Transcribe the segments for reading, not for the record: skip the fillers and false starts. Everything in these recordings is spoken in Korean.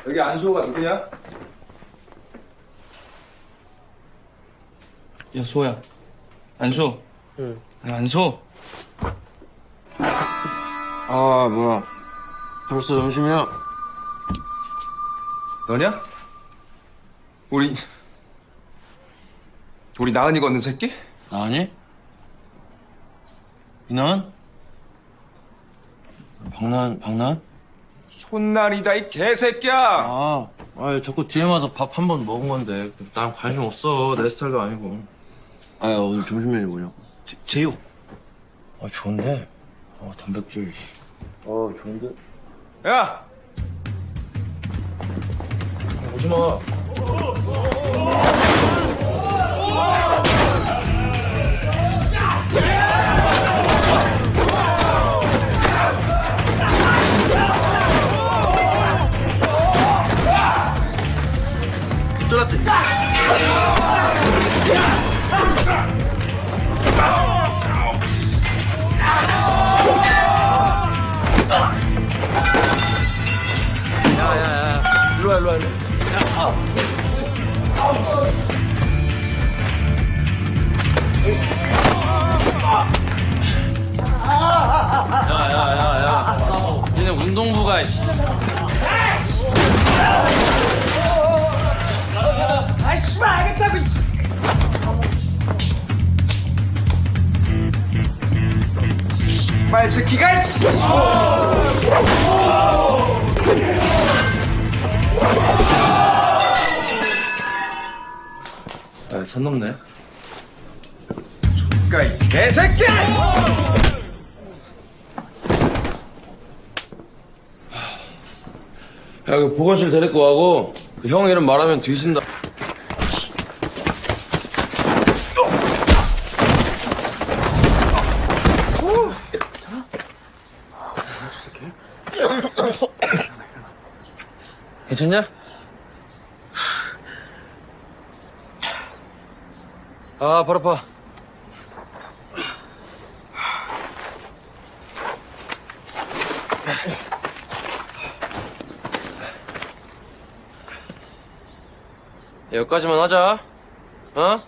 여기 안수호가 누구냐? 야, 수호야. 안수. 응. 야, 안수. 아, 뭐야. 벌써 점심이야? 너냐? 우리 나은이가 얻는 새끼? 나은이? 이나은? 박나은? 손날이다, 이 개새끼야! 아, 자꾸 DM 와서 밥 한 번 먹은 건데. 난 관심 없어. 내 스타일도 아니고. 오늘 점심 메뉴 뭐냐고. 제육. 좋은데? 단백질, 씨. 좋은데? 야! 오지 마. 쫄았지? 야. 일로 와. 야. 니네 운동부가, 씨. 아이, 씨발, 알겠다고! 말 새끼가! 선 넘네. 그니까, 이 개새끼야! 야, 그 보건실 데리고 가고, 그 형 이름 말하면 뒤진다. 괜찮냐? 발 아파. 여기까지만 하자. 어?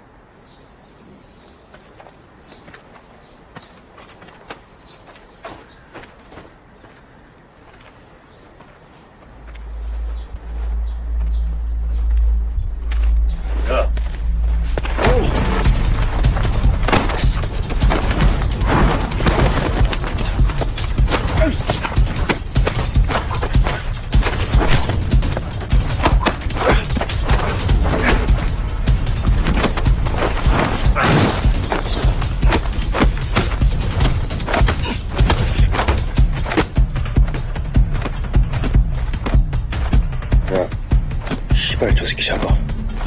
야. 씨발, 저 새끼 잡아.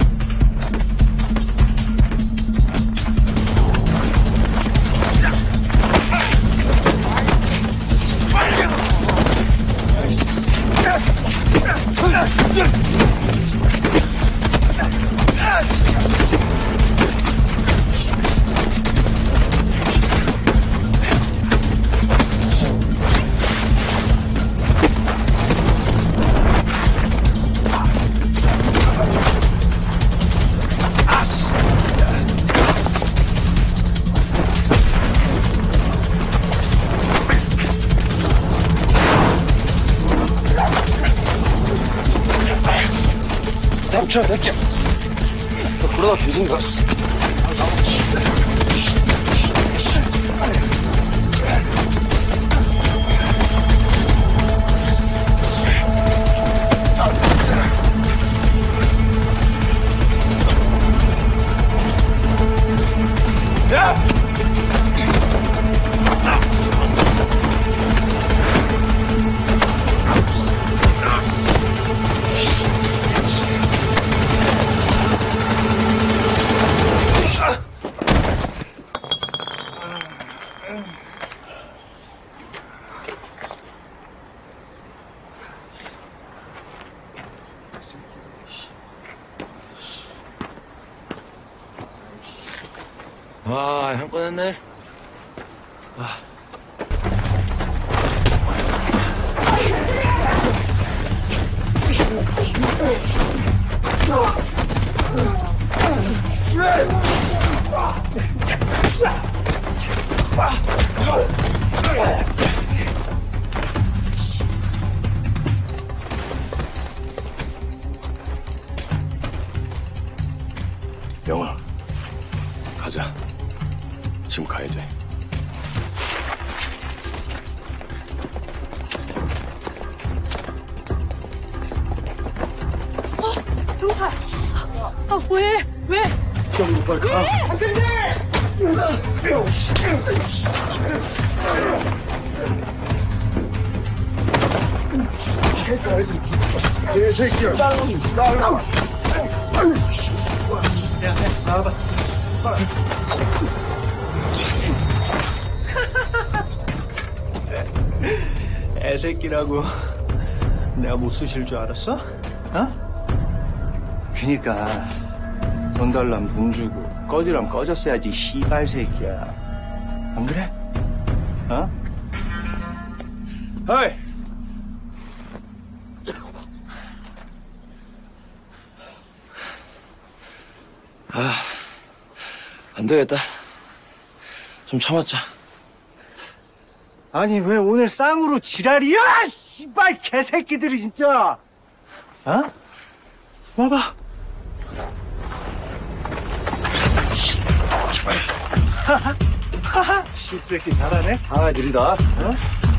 멈춰, 새끼야. 너 그러다 뒤진다. 한 건 했네. 영아, 가자. 지금 가야 돼. 경찰! 아, 왜? 왜? 좀 빨리 가. 개새끼야. 나와. 야, 나와봐. 애새끼라고 내가 못 쓰실 줄 알았어? 어? 그니까 돈 달라면 돈 주고 꺼지라면 꺼졌어야지 씨발 새끼야. 안 그래? 어? 어이! 안 되겠다. 좀 참았자. 아니 왜 오늘 쌍으로 지랄이야? 씨발 개새끼들이 진짜. 어? 와봐. 하하. 씹새끼 잘하네. 아, 느리다. 어?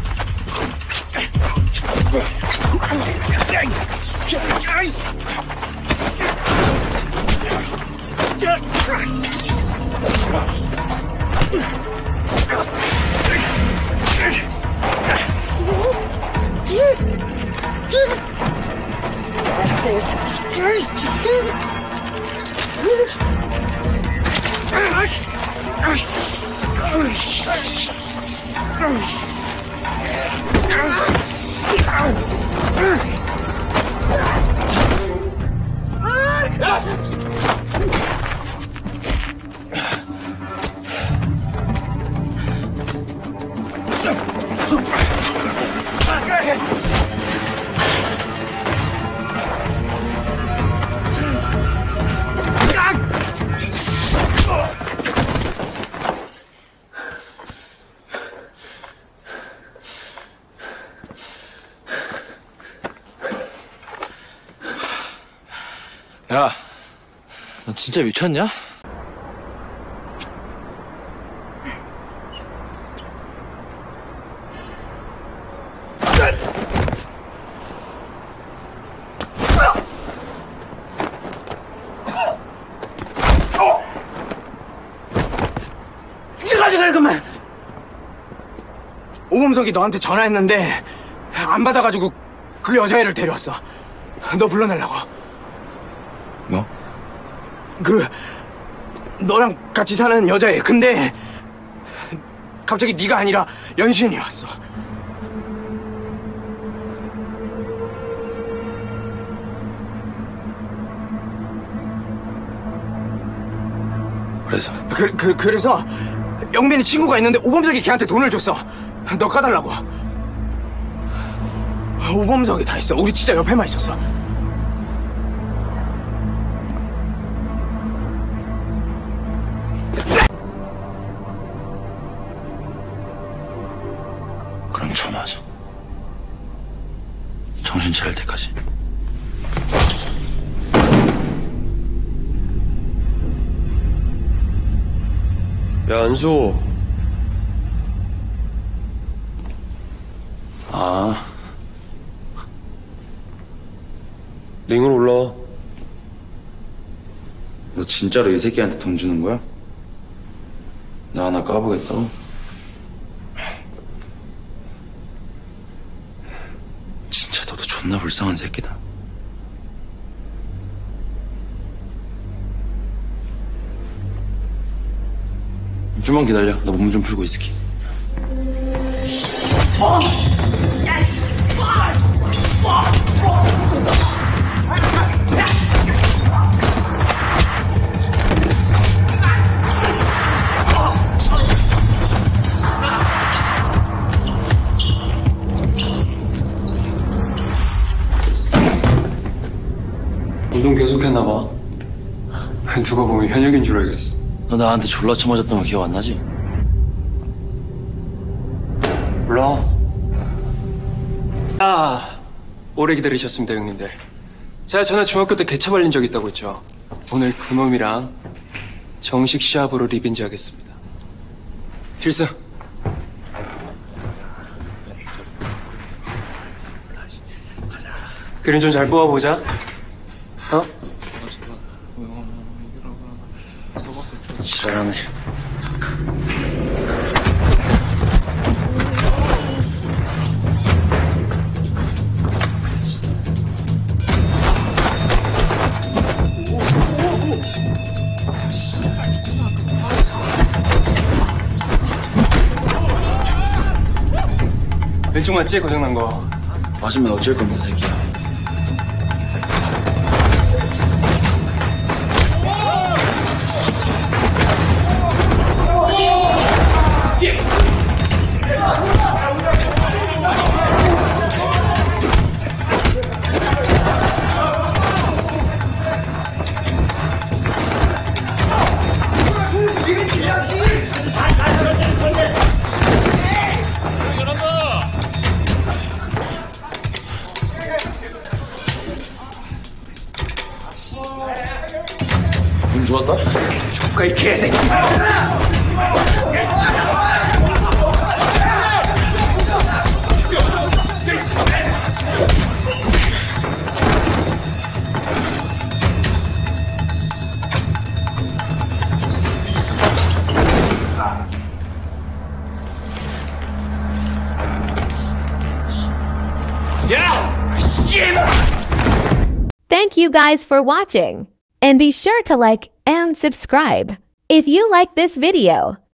야, 너 진짜 미쳤냐? 가져갈 그만. 오범석이 너한테 전화했는데 안 받아가지고 그 여자애를 데려왔어. 너 불러내려고. 뭐? 너랑 같이 사는 여자애. 근데 갑자기 네가 아니라 연신이 왔어. 그래서? 그래서 영민이 친구가 있는데 오범석이 걔한테 돈을 줬어. 너 까달라고. 오범석이 다 했어. 우리 진짜 옆에만 있었어. 그럼 전화하자. 정신 차릴 때까지. 야, 안수. 아, 링으로 올라와. 너 진짜로 이 새끼한테 돈 주는 거야? 나 하나 까보겠다고? 진짜 너도 존나 불쌍한 새끼다. 좀만 기다려. 나 몸 좀 풀고 있을게. 운동 계속했나봐. 누가 보면 현역인 줄 알겠어. 너 나한테 졸라 쳐맞았던 거 기억 안 나지? 몰라. 오래 기다리셨습니다, 형님들. 제가 전에 중학교 때 개차 발린 적 있다고 했죠. 오늘 그놈이랑 정식 시합으로 리벤지 하겠습니다. 필승. 그림 좀 잘 뽑아보자. 어? 지랄하네. 왼쪽 맞지? 고장난 거. 맞으면 어쩔 건데, 새끼야. 운 좋았다? 조카 이 개새끼. Thank you guys for watching. And be sure to like and subscribe if you like this video.